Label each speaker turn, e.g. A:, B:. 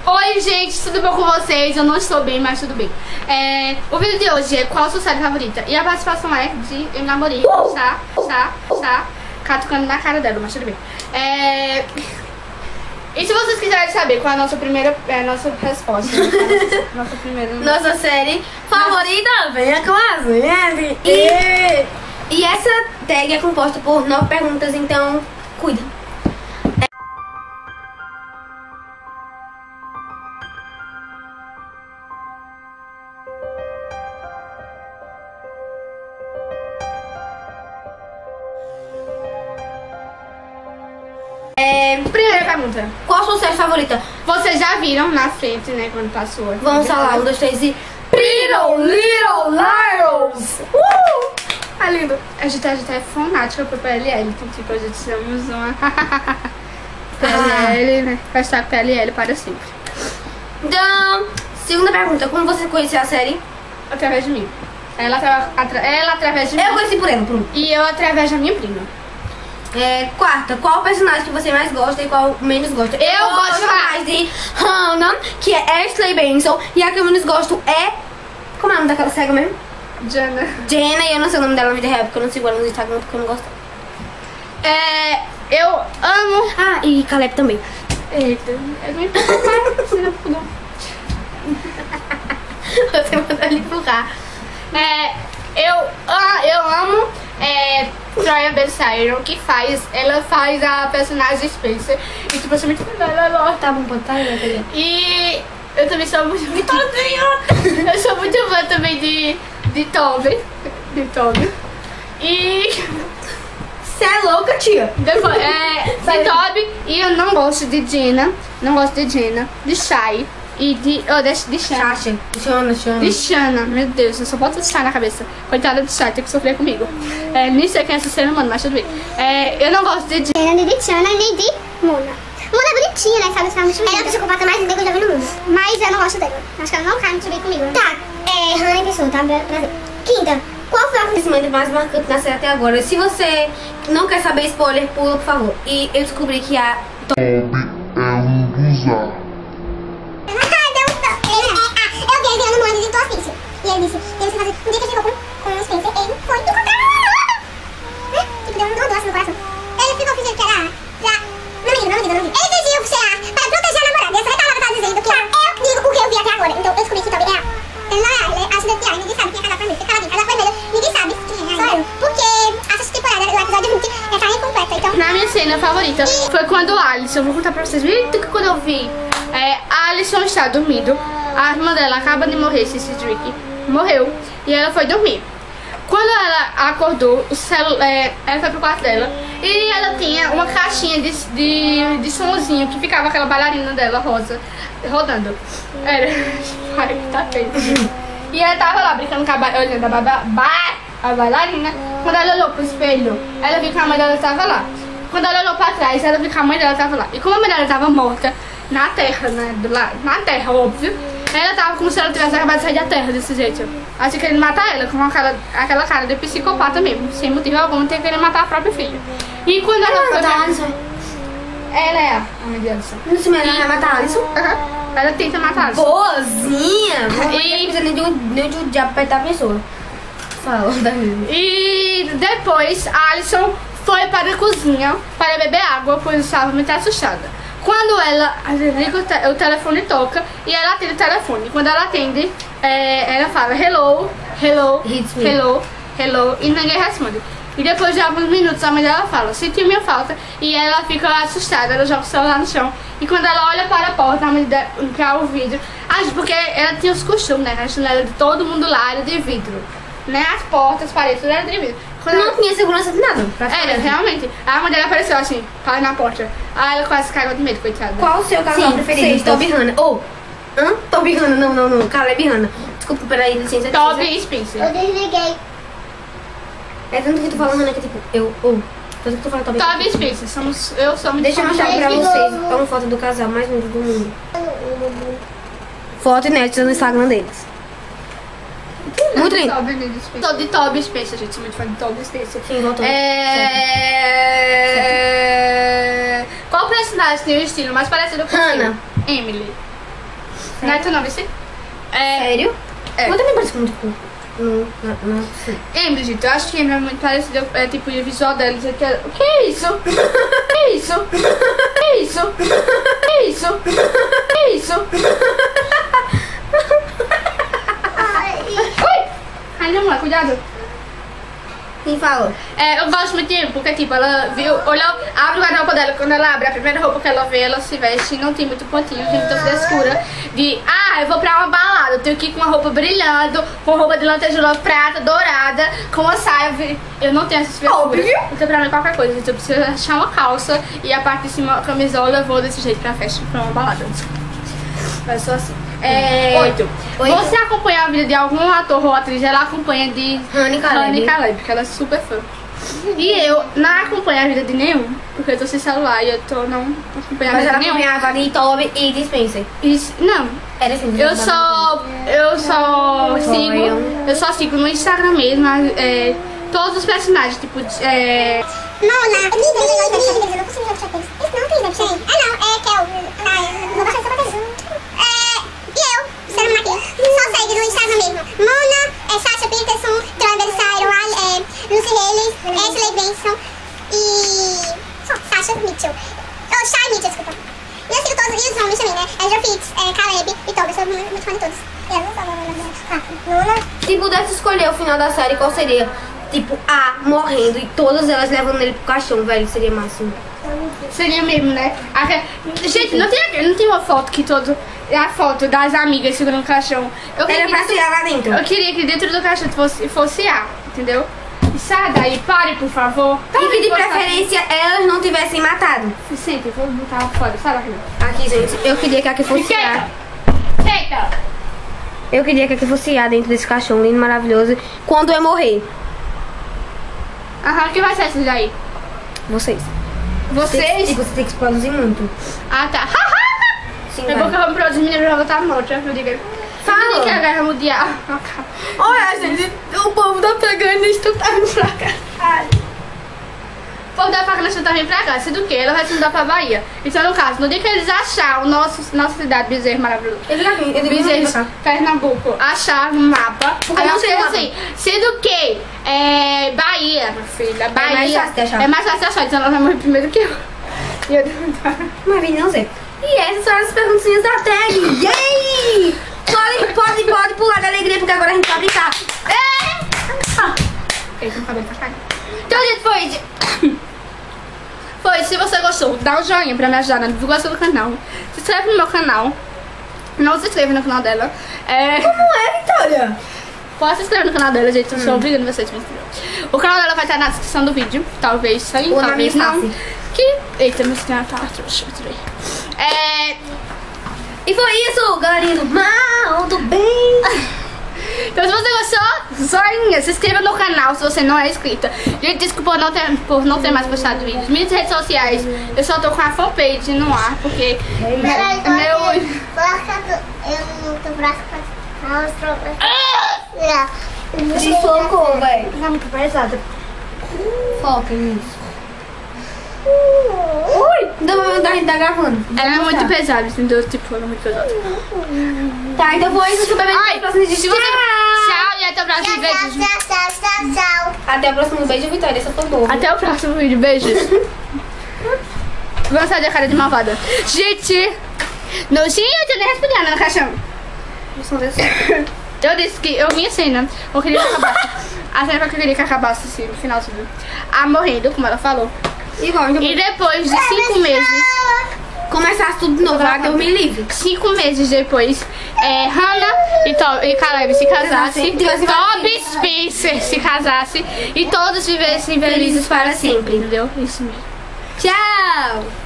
A: Oi gente, tudo bom com vocês? Eu não estou bem, mas tudo bem. O vídeo de hoje é qual a sua série favorita? E a participação é de Eu Namorei, está catucando na cara dela, mas tudo bem. E se vocês quiserem saber qual é a nossa primeira, nossa resposta,
B: nossa série favorita, venha com a gente. E essa tag é composta por 9 perguntas, então cuida.
A: Primeira pergunta.
B: Qual a sua série favorita?
A: Vocês já viram na frente, né, quando passou aqui.
B: Vamos falar, 1, 2, 3 e...
A: Pretty Little Liars! É lindo. A gente é fanática por PLL, então tipo, a gente somos uma... PLL, né? Hashtag PLL para sempre.
B: Então, segunda pergunta, como você conheceu a série?
A: Através de mim. Ela através de mim.
B: Eu conheci por ela, pronto.
A: E eu através da minha prima.
B: Quarta, qual personagem que você mais gosta e qual menos gosta?
A: Eu gosto
B: mais de Hannah, que é Ashley Benson. E a que eu menos gosto é... Como é o nome daquela cega mesmo?
A: Jenna.
B: E eu não sei o nome dela na vida real, porque eu não sigo ela no Instagram, porque eu não gosto.
A: Eu amo...
B: Ah, e Caleb também.
A: Eita, eu não empurro.
B: Você mandou ele empurrar.
A: Eu amo Troia Bersairo, que ela faz a personagem Spencer. E tipo, eu sou muito fã dela.
B: Tá bom, pode estar aí, né?
A: E eu também sou muito fã. Eu sou muito fã também de Toby. E
B: Você é louca, tia?
A: depois, de Toby. E eu não gosto de Jenna. Não gosto de Jenna, de Shai e de Shanna. De Shanna, meu Deus, eu só boto Shai na cabeça. Coitada de Shai, tem que sofrer comigo. Nem sei quem é essa ser humano, mas tudo bem. Eu não gosto de Jenna,
C: nem de Shanna, nem de Mona. Mona é bonitinha, né? Sabe? Ela é a psicopata mais linda que eu já vi no mundo. Mas eu não gosto dela. Acho que ela não cai muito bem comigo. Tá, Hannah e Pessoa, tá? Prazer. Quinta, qual foi o acontecimento mais marcante da série até agora? Se você não quer saber spoiler, pula, por favor. E eu descobri que a
D: Toby é um busão.
C: Eu vi ele virando Mona de hospício. E ele disse, temos que fazer. Um dia que ele ficou com o Spencer, ele foi encontrar ela. Tipo, deu um doce no coração. Ele ficou fingindo que era pra... Não me diga. Ele fingiu que era para proteger a namorada. E essa retardada tá dizendo que eu digo o que eu vi até agora. Então eu descobri que Toby é real. Ele não é real, ele é ajuda de ninguém sabe quem é casar com ele. Fica caladinho, casar com ele. Ninguém sabe quem é. Só eu. Porque essa temporada, o episódio 20, já tá incompleta. Então...
A: Na minha cena favorita foi quando o Alisson, vou contar pra vocês, eita, que quando eu vi, a Alisson está dormindo, a irmã dela acaba de morrer, Cissy Drake, morreu, e ela foi dormir. Quando ela acordou, ela foi pro quarto dela, e ela tinha uma caixinha de sonzinho, que ficava aquela bailarina dela, rosa, rodando. Ai, tá feio. E ela tava lá brincando com olhando a bailarina. Quando ela olhou pro espelho, ela viu que a mãe dela tava lá. Quando ela olhou pra trás, ela viu que a mãe dela tava lá. E como a mãe dela tava morta na terra, né? Na terra, óbvio. Ela tava como se ela tivesse acabado de sair da terra desse jeito. Acho que ele matar ela com aquela cara de psicopata mesmo. Sem motivo algum, tem que querer matar a própria filha. E quando ela foi. Ela é a mãe de Alisson.
B: Não se ela vai matar a Alisson?
A: Ela tenta matar Alisson.
B: Boazinha! E não precisa nem de um diabo apertar a pessoa. Fala,
A: E depois a Alisson foi para a cozinha para beber água, pois estava muito assustada. Quando ela liga o telefone toca e ela atende o telefone. Quando ela atende, ela fala hello, e ninguém responde. E depois de alguns minutos a mãe dela fala, sentiu minha falta, e ela fica assustada, ela joga o celular no chão. E quando ela olha para a porta, a mãe dela quer o vidro. Porque ela tinha os costumes, né? A janela de todo mundo lá era de vidro. Né? As portas, as paredes, tudo era de vidro.
B: Não tinha segurança de nada.
A: Era, realmente. A mãe dela apareceu assim, na porta. Aí ela quase caiu de medo, coitada.
B: Qual o seu casal preferido? Toby e Hannah. Toby e Hannah, não. Caleb e Hannah. Desculpa, peraí, licença.
A: Toby e Spencer.
C: Eu desliguei.
B: É tanto que tu fala, Hannah, que tipo, tanto que tu fala Toby.
A: Toby e Spencer, eu sou muito
B: Deixa eu mostrar pra vocês. É uma foto do casal mais lindo do mundo. Foto inédita no Instagram deles. Muito lindo.
A: Tô de Toby Spencer, gente. Sou muito fã de Toby Spencer.
B: Sim, voltou.
A: Qual personagem tem o estilo mais parecido com
B: Hannah.
A: Emily. Neto não, esse?
B: Sério?
A: É.
B: Eu também parece muito com. Não sei.
A: Emily, gente, eu acho que Emily é muito parecida, tipo, o visual dela. O que é isso? O que é isso? O que é isso? O que é isso? O que é isso? Ui! Ai, não, mãe, cuidado.
B: Quem falou?
A: Eu gosto muito de Emily, porque, tipo, ela viu, olhou, abre o guarda-roupa dela, quando ela abre a primeira roupa que ela vê, ela se veste, não tem muito pontinho, tem muita frescura de, eu vou pra uma balada, eu tenho que ir com uma roupa brilhando, com roupa de lantejoula prata, dourada, com uma saia, eu não tenho essas frescuras. Então pra mim qualquer coisa, eu preciso achar uma calça e a parte de cima, a camisola, eu vou desse jeito pra festa, pra uma balada. Mas sou assim. 8. Você acompanha a vida de algum ator ou atriz? Ela acompanha de
B: Rani
A: Caleb, porque ela é super fã. E eu não acompanho a vida de nenhum, porque eu tô sem celular e eu não acompanho a
B: Mas
A: vida
B: ela
A: de nenhum.
B: acompanhava de Toby e de Spencer.
A: Não,
B: Era assim.
A: eu só sigo no Instagram mesmo, todos os personagens, tipo,
C: Mona, eu não consigo ver o Esse não tem Snapchat? É Kel. Vou baixar só pra ter. E eu, Sarah Marquinhos, só segue no Instagram mesmo. Mona, Sasha Peterson, Travis Cyril, Lucy Haley, Ashley Benson e Sasha Mitchell. Shai Mitchell, desculpa. E eu sigo todos, e os nomes também, né? Ezra Fitz, Caleb e Toby, eu sou muito fã de todos. Eu não sou Mona.
B: Se pudesse escolher o final da série, qual seria? Tipo, A morrendo e todas elas levando ele pro caixão, velho, seria máximo.
A: Seria mesmo, né? Gente, não tem uma foto que todo... A foto das amigas segurando o caixão.
B: Era pra tirar lá dentro.
A: Eu queria que dentro do caixão fosse A, entendeu? E sai daí, pare, por favor.
B: E que de preferência elas não tivessem matado.
A: Se sente, eu vou botar fora, sai daqui.
B: Aqui, gente, eu queria que aqui fosse A.
A: Senta!
B: Eu queria que aqui fosse A dentro desse caixão lindo, maravilhoso. Quando eu morrer?
A: Quem vai ser esse daí?
B: Vocês.
A: Vocês?
B: E você tem que produzir muito.
A: Ah, tá.
B: Sim,
A: É porque eu vou produzir menino já vou estar morta. Eu digo.
B: Fala.
A: Que a guerra mundial. Olha, gente, o povo tá pegando e estutando pra cá. O povo da faca está vindo pra cá. Se do que? Ela vai se mudar pra Bahia. Então, no caso, no dia que eles acharem nossa cidade, Bezerro maravilhoso. Bezerro, Pernambuco, achar no mapa. Aí eu sei assim, sendo que Bahia, minha filha, Bahia é mais fácil de achar. Então ela vai morrer primeiro que eu. E eu
B: Mas vem não sei. E essas são as perguntinhas da tag. Yay! Pode pular da alegria, porque agora a gente vai brincar.
A: Então, gente, foi. Se você gostou, dá um joinha pra me ajudar na divulgação do canal. Se inscreve no meu canal. Não se inscreva no canal dela.
B: Como é, Vitória?
A: Pode se inscrever no canal dela, gente. Eu estou obrigando vocês a me inscrever. O canal dela vai estar na descrição do vídeo. Talvez sim,
B: ou
A: talvez
B: na minha
A: não. Eita, meu canal tá trouxa.
B: E foi isso, galerinha do mal, do bem.
A: Então, se você gostou, joinha, se inscreva no canal se você não é inscrita. Gente, desculpa por não ter mais postado vídeos. Minhas redes sociais, eu só tô com a fanpage no ar, porque
B: Desfocou, velho. Tá muito pesada. Foca nisso. Ui! Dá pra mandar a gente tá gravando.
A: Ela é muito pesada, entendeu? Tipo, ela é muito pesada.
B: Tá, então foi isso que eu também
A: Ai, se você... Tchau e até o próximo vídeo.
C: Tchau.
B: Até o próximo beijo, Vitória. Essa foi boa.
A: Até o próximo vídeo, beijos. Vamos fazer a cara de malvada. Gente, nojinho, eu nem respirando no caixão. Eu disse que eu vi a cena, eu queria que acabasse. A cena que eu queria que acabasse assim, no final do vídeo. A morrendo, como ela falou. E depois de 5 meses
B: começasse tudo de novo, Deus me livre.
A: 5 meses depois, Hannah e Caleb se casassem, Toby e Spencer se casassem e todos vivessem felizes para sempre, entendeu? Isso mesmo.
B: Tchau!